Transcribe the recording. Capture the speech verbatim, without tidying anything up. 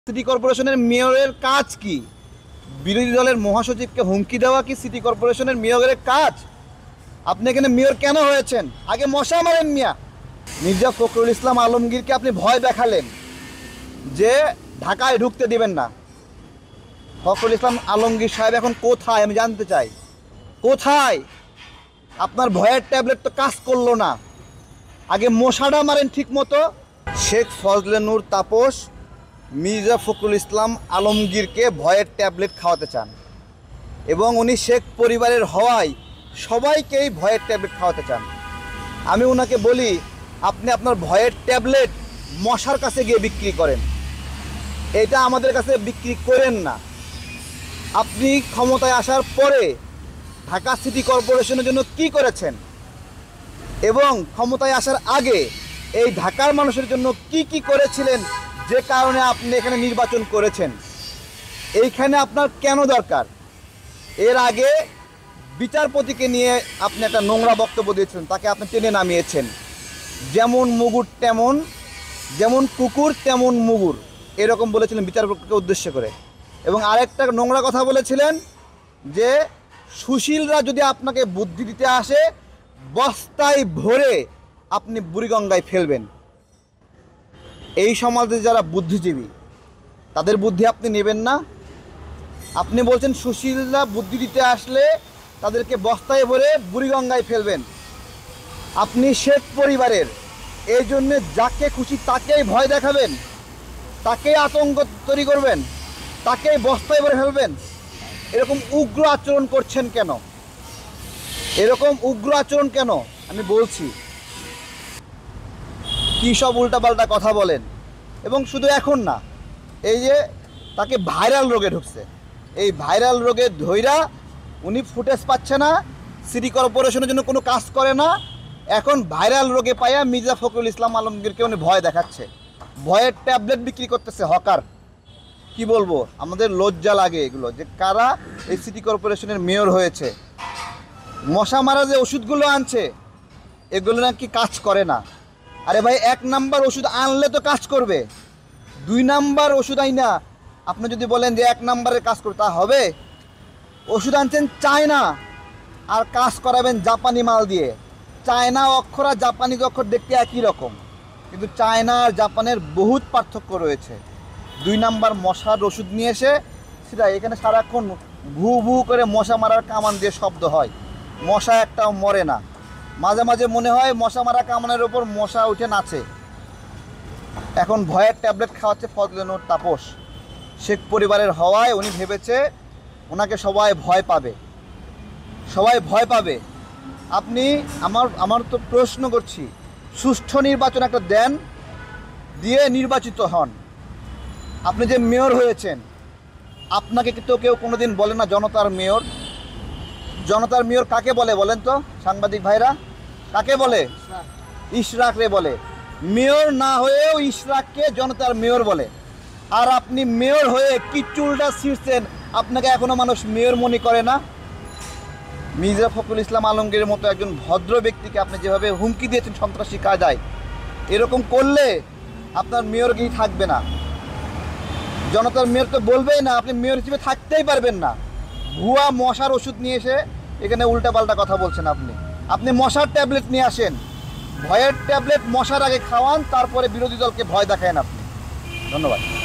City কর্পোরেশনের মেয়রের কাজ কি? বিরোধী দলের মহাসচিবকে হুমকি দেওয়া কি সিটি কর্পোরেশনের মেয়রের কাজ? আপনি এখানে মেয়র কেন হয়েছেন? আগে মশা মারেন মিয়া। মির্জা ফখরুল ইসলাম আলমগীরকে আপনি ভয় দেখালেন যে ঢাকায় ঢুকতে দিবেন না। ফখরুল ইসলাম আলমগীর সাহেব এখন কোথায় আমি জানতে চাই, কোথায়? আপনার ভয়ের ট্যাবলেট তো কাজ করলো না। আগে মশাটা মারেন ঠিক মতো। শেখ ফজলে নূর তাপস মির্জা ফখরুল ইসলাম আলমগীরকে ভয়ের ট্যাবলেট খাওয়াতে চান এবং উনি শেখ পরিবারের হওয়ায় সবাইকেই ভয়ের ট্যাবলেট খাওয়াতে চান। আমি ওনাকে বলি, আপনি আপনার ভয়ের ট্যাবলেট মশার কাছে গিয়ে বিক্রি করেন, এটা আমাদের কাছে বিক্রি করেন না। আপনি ক্ষমতায় আসার পরে ঢাকা সিটি কর্পোরেশনের জন্য কি করেছেন এবং ক্ষমতায় আসার আগে এই ঢাকার মানুষের জন্য কি কি করেছিলেন, যে কারণে আপনি এখানে নির্বাচন করেছেন, এইখানে আপনার কেন দরকার? এর আগে বিচারপতিকে নিয়ে আপনি একটা নোংরা বক্তব্য দিয়েছিলেন, তাকে আপনি টেনে নামিয়েছেন। যেমন মুগুর তেমন, যেমন কুকুর তেমন মুগুর, এরকম বলেছিলেন বিচারপতিকে উদ্দেশ্য করে। এবং আরেকটা নোংরা কথা বলেছিলেন যে সুশীলরা যদি আপনাকে বুদ্ধি দিতে আসে বস্তায় ভরে আপনি বুড়িগঙ্গায় ফেলবেন। এই সমাজে যারা বুদ্ধিজীবী তাদের বুদ্ধি আপনি নেবেন না। আপনি বলছেন সুশীলরা বুদ্ধি দিতে আসলে তাদেরকে বস্তায় ভরে বুড়িগঙ্গায় ফেলবেন। আপনি শেখ পরিবারের, এই জন্যে যাকে খুশি তাকেই ভয় দেখাবেন, তাকেই আতঙ্ক তৈরি করবেন, তাকেই বস্তায় ভরে ফেলবেন। এরকম উগ্র আচরণ করছেন কেন? এরকম উগ্র আচরণ কেন আমি বলছি। কী সব উল্টাপাল্টা কথা বলেন। এবং শুধু এখন না, এই যে তাকে ভাইরাল রোগে ঢুকছে, এই ভাইরাল রোগে ধইরা উনি ফুটেজ পাচ্ছে না, সিটি কর্পোরেশনের জন্য কোনো কাজ করে না। এখন ভাইরাল রোগে পাইয়া মির্জা ফখরুল ইসলাম আলমগীরকে উনি ভয় দেখাচ্ছে, ভয়ের ট্যাবলেট বিক্রি করতেছে হকার। কি বলবো, আমাদের লজ্জা লাগে এগুলো, যে কারা এই সিটি কর্পোরেশনের মেয়র হয়েছে। মশা মারা যে ওষুধগুলো আনছে এগুলো নাকি কাজ করে না। আরে ভাই, এক নাম্বার ওষুধ আনলে তো কাজ করবে। দুই নাম্বার ওষুধ আইনা আপনি যদি বলেন যে এক নাম্বারের কাজ করবে, তা হবে? ওষুধ আনছেন চায়না আর কাজ করাবেন জাপানি মাল দিয়ে। চায়না অক্ষর আর জাপানি অক্ষর দেখতে একই রকম, কিন্তু চায়না আর জাপানের বহুত পার্থক্য রয়েছে। দুই নাম্বার মশার ওষুধ নিয়ে এসে সেটা এখানে সারাক্ষণ ভু ভু করে মশা মারার কামান দিয়ে শব্দ হয়, মশা একটাও মরে না। মাঝে মাঝে মনে হয় মশা মারা কামানের ওপর মশা উঠে নাচে। এখন ভয়ের ট্যাবলেট খাওয়াচ্ছে ফজলে নূর তাপস। শেখ পরিবারের হওয়ায় উনি ভেবেছে ওনাকে সবাই ভয় পাবে, সবাই ভয় পাবে। আপনি আমার আমার তো প্রশ্ন করছি, সুষ্ঠু নির্বাচন একটা দেন, দিয়ে নির্বাচিত হন। আপনি যে মেয়র হয়েছেন, আপনাকে কিন্তু কেউ কোনোদিন বলে না জনতার মেয়র। জনতার মেয়র কাকে বলে বলেন তো সাংবাদিক ভাইরা? কাকে বলে? ইশরাক রে বলে। মেয়র না হয়েও ইশরাককে জনতার মেয়র বলে। আর আপনি মেয়র হয়ে কি চুলটা ছিঁড়ছেন, আপনাকে এখনো মানুষ মেয়র মনে করে না। মির্জা ফখরুল ইসলাম আলমগীরের মতো একজন ভদ্র ব্যক্তিকে আপনি যেভাবে হুমকি দিয়েছেন সন্ত্রাসী কায়দায়, এরকম করলে আপনার মেয়রগিরি থাকবে না। জনতার মেয়র তো বলবেই না, আপনি মেয়র হিসেবে থাকতেই পারবেন না। ভুয়া মশার ওষুধ নিয়ে এসে এখানে উল্টাপাল্টা কথা বলছেন। আপনি আপনি মশার ট্যাবলেট নিয়ে আসেন, ভয়ের ট্যাবলেট মশার আগে খাওয়ান, তারপরে বিরোধী দলকে ভয় দেখায়েন আপনি। ধন্যবাদ।